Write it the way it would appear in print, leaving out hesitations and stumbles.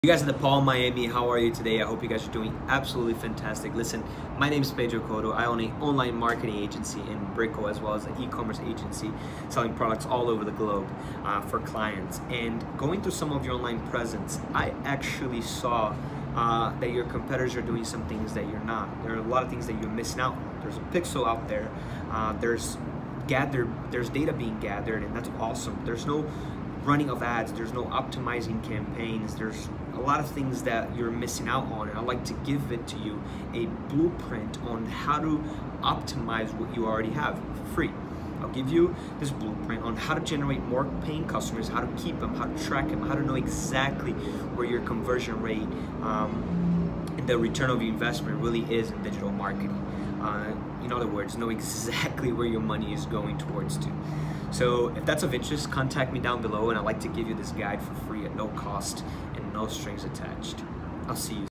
You guys at the Paul Miami, how are you today? I hope you guys are doing absolutely fantastic. Listen, my name is Pedro Cotto. I own an online marketing agency in Brickell as well as an e-commerce agency selling products all over the globe for clients. And going through some of your online presence, I actually saw that your competitors are doing some things that you're not. There are a lot of things that you're missing out on. There's a pixel out there. There's data being gathered, and that's awesome. There's no running of ads, there's no optimizing campaigns, there's a lot of things that you're missing out on, and I'd like to give it to you a blueprint on how to optimize what you already have for free. I'll give you this blueprint on how to generate more paying customers, how to keep them, how to track them, how to know exactly where your conversion rate and the return of your investment really is in digital marketing. In other words, know exactly where your money is going towards to. So if that's of interest, contact me down below, and I'd like to give you this guide for free at no cost and no strings attached. I'll see you.